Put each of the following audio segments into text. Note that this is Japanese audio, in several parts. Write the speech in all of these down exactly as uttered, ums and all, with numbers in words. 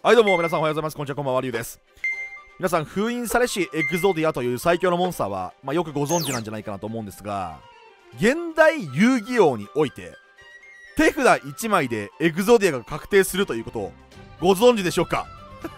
はいどうも皆さんおはようございます。こんにちは、こんばんは、リュウです。皆さん、封印されしエクゾディアという最強のモンスターは、まあ、よくご存知なんじゃないかなと思うんですが、現代遊戯王において手札いちまいでエクゾディアが確定するということをご存知でしょうか？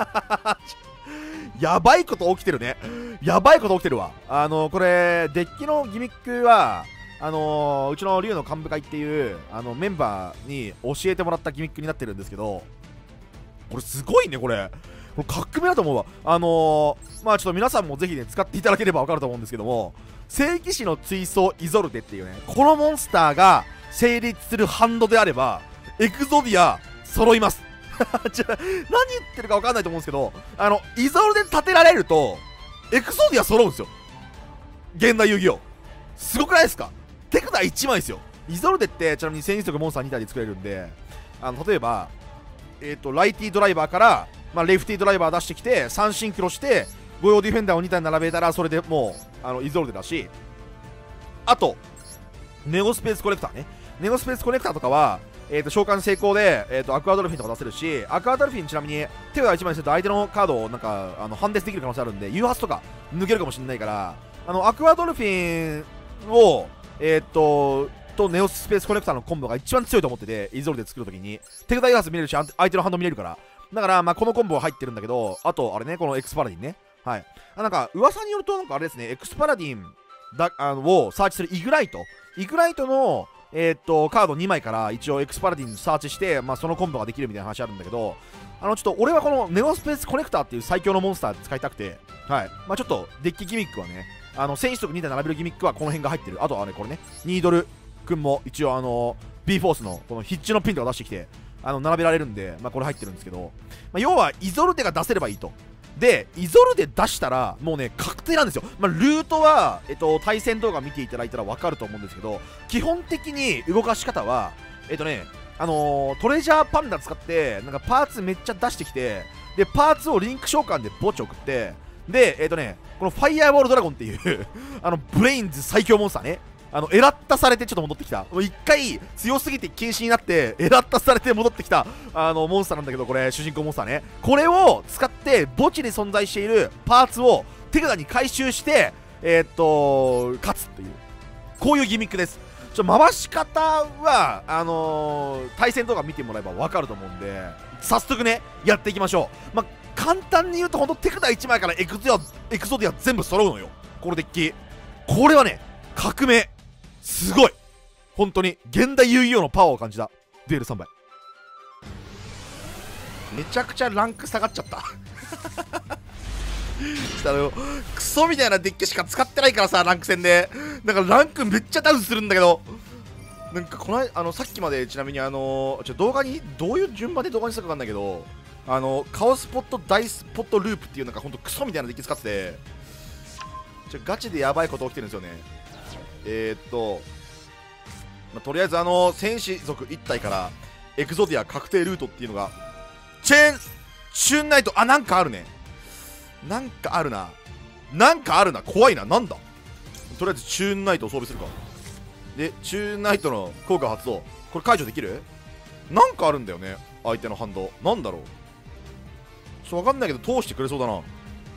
やばいこと起きてるね。やばいこと起きてるわ。あのこれデッキのギミックはあのー、うちの竜の幹部会っていうあのメンバーに教えてもらったギミックになってるんですけど、これすごいね。これこれ革命だと思うわ。あのー、まあちょっと皆さんもぜひね使っていただければ分かると思うんですけども、聖騎士の追走イゾルテっていうね、このモンスターが成立するハンドであればエクゾディア揃います。じゃあ何言ってるか分かんないと思うんですけど、あのイゾルで立てられるとエクゾディア揃うんですよ、現代遊戯王。すごくないですか？手札いちまいですよ。イゾルデってちなみに戦術力モンスターに体で作れるんで、あの例えばえーとライティドライバーから、まあ、レフティドライバー出してきてさんシンクロして御用ディフェンダーをに体並べたらそれでもうあのイゾルデだし、あとネゴスペースコレクターね。ネゴスペースコレクターとかは、えー、と召喚成功で、えー、とアクアドルフィンとか出せるし、アクアドルフィンちなみに手札いちまいにすると相手のカードをなんかあのハンデスできる可能性あるんで、誘発とか抜けるかもしれないから、あのアクアドルフィンをえっ、ー、ととネオスペースコレクターのコンボが一番強いと思ってて、イゾルで作るときに手札誘発見れるし相手のハンド見れるから、だからまあこのコンボは入ってるんだけど、あとあれね、このエクスパラディンね、はい、あなんか噂によるとなんかあれですね、エクスパラディンだあのをサーチするイグライトイグライトのえー、っとカードにまいから一応エクスパラディンサーチして、まあ、そのコンボができるみたいな話あるんだけど、あのちょっと俺はこのネオスペースコレクターっていう最強のモンスター使いたくて、はい、まあ、ちょっとデッキギミックはね、あの戦士族に体並べるギミックはこの辺が入ってる。あとはね、これね、ニードルくんも一応あの B フォースのこのヒッチのピンとか出してきてあの並べられるんで、まあ、これ入ってるんですけど、まあ、要はイゾルデが出せればいいと。でイゾルデ出したらもうね確定なんですよ。まあ、ルートは、えっと、対戦動画見ていただいたら分かると思うんですけど、基本的に動かし方はえっとねあのー、トレジャーパンダ使ってなんかパーツめっちゃ出してきて、でパーツをリンク召喚で墓地送って、でえっとねこのファイヤーボールドラゴンっていうあのブレインズ最強モンスターね、あのエラッタされてちょっと戻ってきた、もう一回強すぎて禁止になってエラッタされて戻ってきたあのモンスターなんだけど、これ主人公モンスターね。これを使って墓地に存在しているパーツを手札に回収してえー、っと勝つっていう、こういうギミックです。ちょ回し方はあのー、対戦動画見てもらえば分かると思うんで、早速ねやっていきましょう。まあ簡単に言うとほんと手札いちまいからエクゾディアエクゾディア全部揃うのよ、このデッキ。これはね革命、すごい本当に現代遊戯王のパワーを感じた。デュエルさんばいめちゃくちゃランク下がっちゃったあのクソみたいなデッキしか使ってないからさ、ランク戦でなんかランクめっちゃダウンするんだけど、なんかこのあのさっきまでちなみにあのちょ動画にどういう順番で動画にしたか分かんないけど、あのカオスポットダイスポットループっていうなんかほんとクソみたいなデッキ使ってて、ちょガチでやばいこと起きてるんですよね。えー、っと、まあ、とりあえずあの戦士族いち体からエクゾディア確定ルートっていうのがチェーンチューンナイト、あなんかあるね、なんかあるななんかあるな怖いな、なんだ。とりあえずチューンナイトを装備するか。でチューンナイトの効果発動、これ解除できる？なんかあるんだよね相手の反動、なんだろう、ちょっと分かんないけど通してくれそうだな。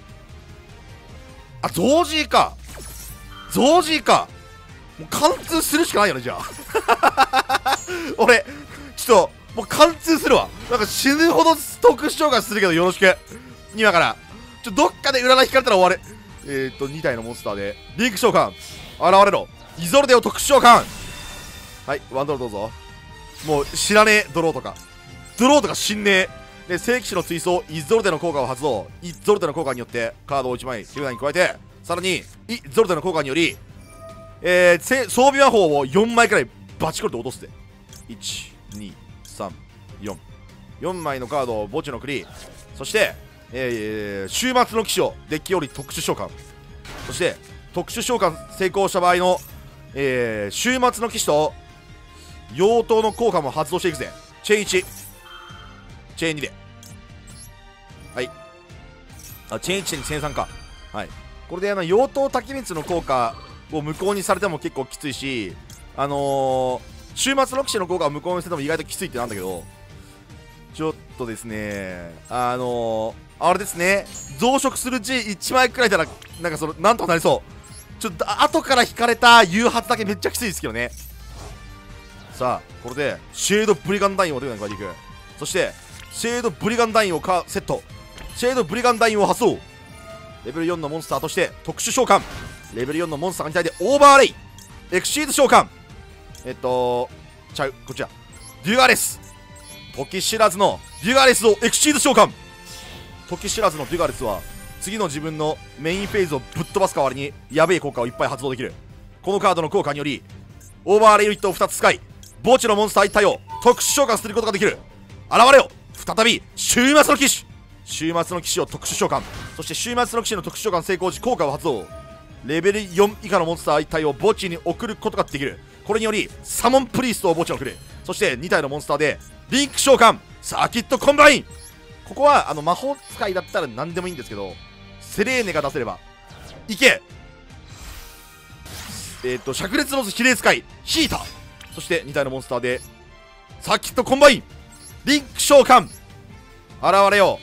あゾージーか、ゾージーか、もう貫通するしかないよねじゃあ俺ちょっともう貫通するわ。なんか死ぬほど特殊召喚するけどよろしく。今からちょどっかで占い引かれたら終わる。えー、っとに体のモンスターでリンク召喚現れろ、イゾルデを特殊召喚。はい、ワンドローどうぞ。もう知らねえドローとかドローとか知んねえで、聖騎士の追走イゾルデの効果を発動。イゾルデの効果によってカードをいちまい手札に加えて、さらにイゾルデの効果によりえー、装備魔法をよんまいくらいバチコリと落とすで。いち、に、さん、よん よんまいのカードを墓地のクリ、そして、えー、終末の騎士をデッキより特殊召喚、そして特殊召喚成功した場合の、えー、終末の騎士と妖刀の効果も発動していくぜ。チェーンいちチェーンにで、はいあチェーンいちにチェーンさんか。はい、これであの妖刀滝光の効果を無効にされても結構きついし、あのー、終末の騎士の効果を無効にしても意外ときついってなんだけど、 ちょっとですね、あのー、あれですね、増殖する ジーいち 枚くらいならなんかそのなんとかなりそう。ちょっと後から引かれた誘発だけめっちゃきついですけどね。さあこれでシェードブリガンダインを手に加えていく。そしてシェードブリガンダインをかセット。シェードブリガンダインを発動。レベルよんのモンスターとして特殊召喚。レベルよんのモンスターに対してオーバーレイエクシーズ召喚。えっとちゃう、こちらデュアレス。時知らずのデュアレスをエクシーズ召喚。時知らずのデュアレスは次の自分のメインフェーズをぶっ飛ばす代わりにやべえ効果をいっぱい発動できる。このカードの効果によりオーバーレイユニットをふたつ使い墓地のモンスターいち体を特殊召喚することができる。現れよ再び終末の騎士。終末の騎士を特殊召喚。そして終末の騎士の特殊召喚成功時効果を発動。レベルよん以下のモンスターいち体を墓地に送ることができる。これによりサモンプリーストを墓地に送る。そしてに体のモンスターでリンク召喚サーキットコンバイン。ここはあの魔法使いだったら何でもいいんですけど、セレーネが出せればいけ。えっ、ー、と灼熱の比例使いヒーター。そしてに体のモンスターでサーキットコンバインリンク召喚。現れよ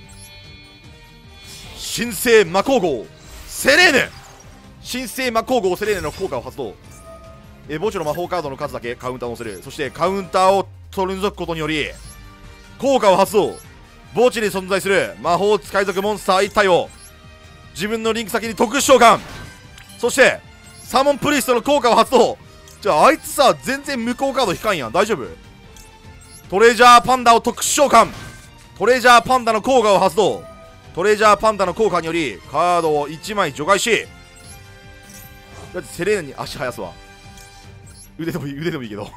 神聖魔鋼号セレーネ。神聖魔鋼号セレーネの効果を発動。え墓地の魔法カードの数だけカウンターを乗せる。そしてカウンターを取り除くことにより効果を発動。墓地に存在する魔法使い族モンスターいち体を自分のリンク先に特殊召喚。そしてサモンプリーストの効果を発動。じゃああいつさ全然無効カード引かんやん。大丈夫？トレジャーパンダを特殊召喚。トレジャーパンダの効果を発動。トレジャーパンダの効果によりカードをいちまい除外し、だってセレーネに足生やすわ。腕でもいい、腕でもいいけど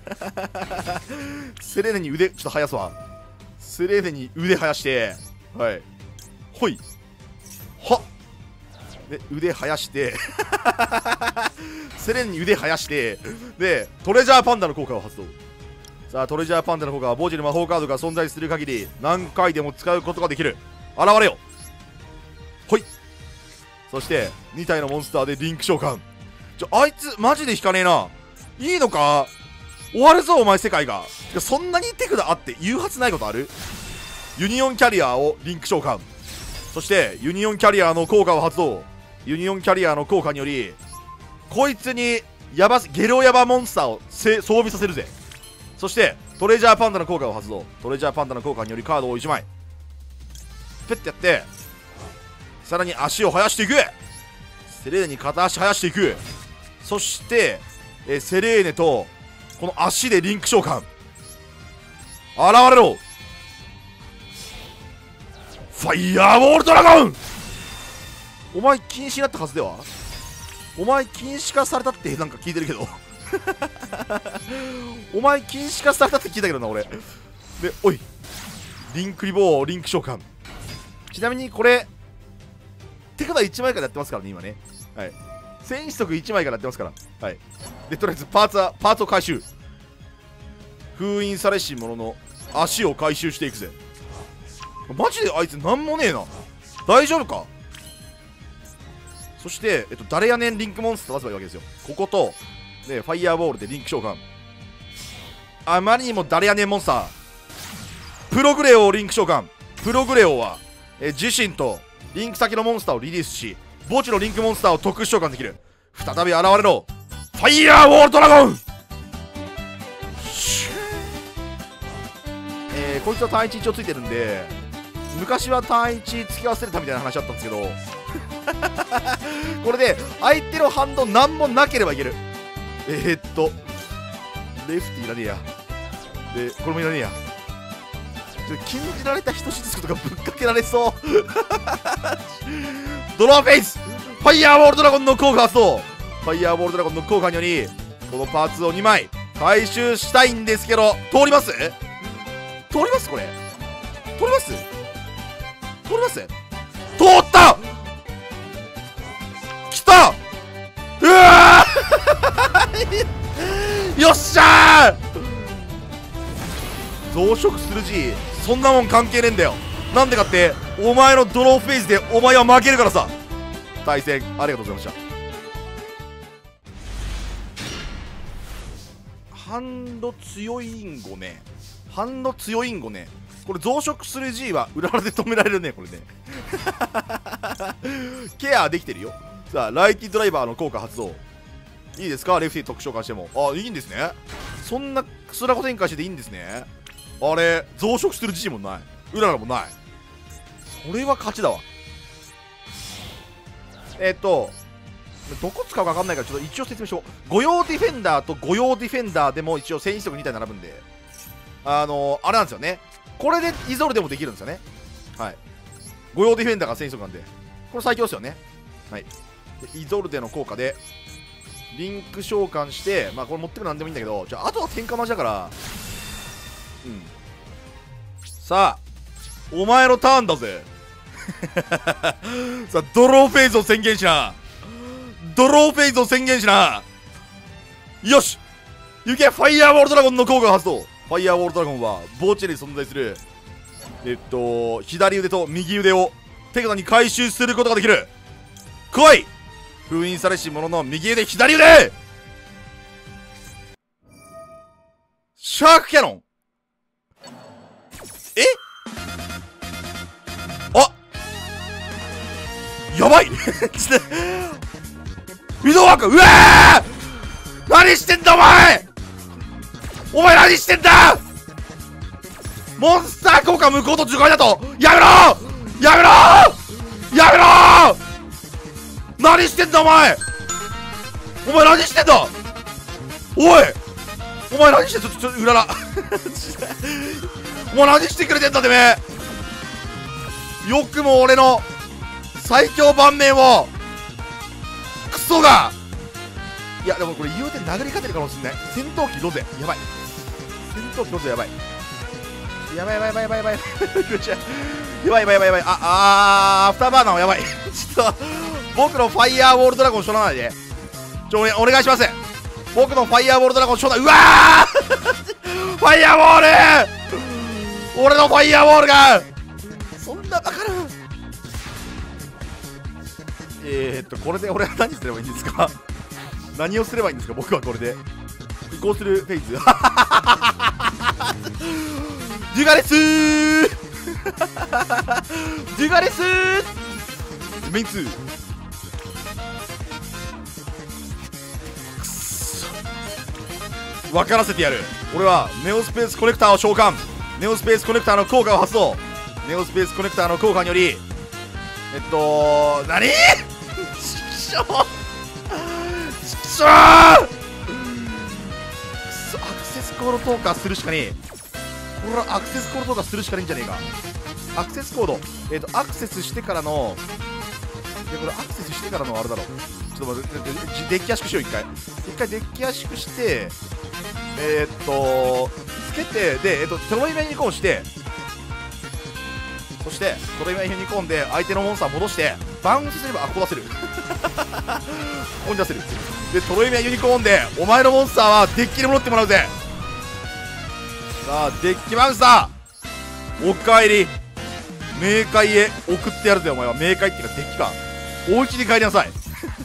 セレーネに腕ちょっと生やすわ。セレーネに腕生やして、はいほいはっで腕生やしてセレーネに腕生やして、でトレジャーパンダの効果を発動。さあトレジャーパンダの効果は墓地に魔法カードが存在する限り何回でも使うことができる。現れよほい。そしてに体のモンスターでリンク召喚。ちょあいつマジで引かねえな。いいのか、終わるぞお前世界が。てかそんなに手札あって言うはずないことある。ユニオンキャリアーをリンク召喚。そしてユニオンキャリアーの効果を発動。ユニオンキャリアーの効果によりこいつにヤバゲロヤバモンスターを装備させるぜ。そしてトレジャーパンダの効果を発動。トレジャーパンダの効果によりカードをいちまいペッてやって、さらに足を生やしていく。セレーネに片足生やしていく。そしてえセレーネとこの足でリンク召喚。現れろファイヤーボールドラゴン。お前禁止になったはずでは。お前禁止化されたってなんか聞いてるけどお前禁止化されたって聞いたけどな俺で。おいリンクリボーリンク召喚。ちなみにこれ手札いちまいからやってますからね今ね。はい戦士則いちまいからやってますから。はいでとりあえずパーツはパーツを回収。封印されし者の足を回収していくぜ。マジであいつなんもねえな。大丈夫か。そして、えっと、誰やねんリンクモンスター出せばいいわけですよ。こことでファイヤーボールでリンク召喚。あまりにも誰やねんモンスタープログレオをリンク召喚。プログレオはえ自身とリンク先のモンスターをリリースし墓地のリンクモンスターを特殊召喚できる。再び現れろファイヤーウォールドラゴン。えー、こいつは単一一応ついてるんで、昔は単一付き合わせるたみたいな話あったんですけどこれで相手の反動なんもなければいける。えー、っとレフティーいらねえや。でこれもいらねえや。禁じられた人質とかぶっかけられそうドローフェイスファイヤーボールドラゴンの効果発動。ファイヤーボールドラゴンの効果によりこのパーツをにまい回収したいんですけど、通ります？通ります？これ通ります？通ります？通った！来た！うわーよっしゃー！増殖する G そんなもん関係ねえんだよ。なんでかってお前のドローフェイスでお前は負けるからさ。対戦ありがとうございました。ハンド強いんごね。 反応強いんごね。これ増殖する G は裏腹で止められるね、これね。ケアできてるよ。さあ、ライティドライバーの効果発動。いいですか、レフティ特召喚しても。あ、いいんですね。そんなスラゴ展開してていいんですね。あれ、増殖する G もない。裏腹もない。それは勝ちだわ。えっと、どこ使うか分かんないから、ちょっと一応説明しよう。御用ディフェンダーと御用ディフェンダーでも一応戦士力に体並ぶんで、あのー、あれなんですよね。これでイゾルでもできるんですよね。はい。御用ディフェンダーが戦士力なんで、これ最強ですよね。はい。でイゾルデの効果で、リンク召喚して、まあこれ持ってくのなんでもいいんだけど、じゃあ、あとは天下マジだから、うん。さあ、お前のターンだぜ。さあ、ドローフェイズを宣言しな。ドローフェイズを宣言しな。よし、行け。ファイヤーウォールドラゴンの効果を発動。ファイヤーウォールドラゴンは墓地に存在するえっと左腕と右腕を手札に回収することができる。来い、封印されし者の右腕左腕。シャークキャノン。え、あ、やばい。ちょっと、ウィドウワーク、うわー、何してんだお前。お前何してんだ。モンスター効果無効と除外だと。やめろやめろやめろ。何してんだお前。お前何してんだ。おい、お前何してんだ。ちょっと、ちょっと、うらら。お前何してくれてんだてめえ。よくも俺の最強盤面をクソが。いやでもこれ言うて殴り勝てるかもしんない。戦闘機ロゼやばい。戦闘機ロゼやばい。やばいやばいやばいやばいやばいやばいやばいやばいやばい。ああーアフターバーナーもやばい。ちょっと僕のファイヤーウォールドラゴンしょらないで。ちょ、お願いします。僕のファイヤーウォールドラゴンしょらない。うわーファイヤーウォール。俺のファイヤーウォールがそんなバカな。えーっとこれで俺は何すればいいんですか。何をすればいいんですか。僕はこれで移行するフェイズ。デュガレスーデュガレスーメインツー。くっそ、分からせてやる。俺はネオスペースコネクターを召喚。ネオスペースコネクターの効果を発動。ネオスペースコネクターの効果によりえっと何ちくしょうちくしょうくそ、アクセスコード投下するしかねえ。これはアクセスコード投下するしかねえんじゃねえか。アクセスコードえっとアクセスしてからのいやこれアクセスしてからのあれだろ。ちょっと待って、デッキ圧縮しよう。一回一回デッキ圧縮してえー、っとつけてでえっとトロイメユニコーンして、そしてトロイメユニコーンで相手のモンスター戻してバウンスすれば、あ、ここ出せる。ここに出せる。でトロイメユニコーンでお前のモンスターはデッキに戻ってもらうぜ。さあデッキモンスターおかえり。冥界へ送ってやるぜ。お前は冥界っていうかデッキか。お家に帰りなさい。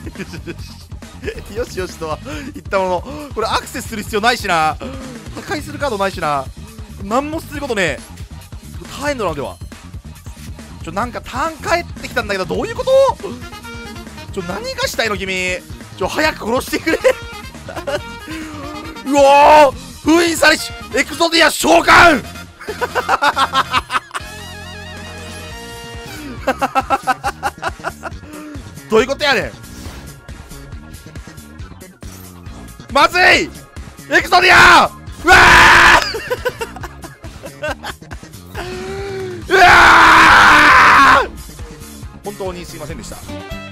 よしよしとは言ったものの、これアクセスする必要ないしな。破壊するカードないしな。何もすることねえ。ターンエンドなのでは。ちょ、なんかターン返ってきたんだけど、どういうこと。ちょ、何がしたいの君。ちょ、早く殺してくれ。うおー、封印されしエクゾディア召喚。どういうことやねん。まずいエクソディア。うわーうわー本当にすいませんでした。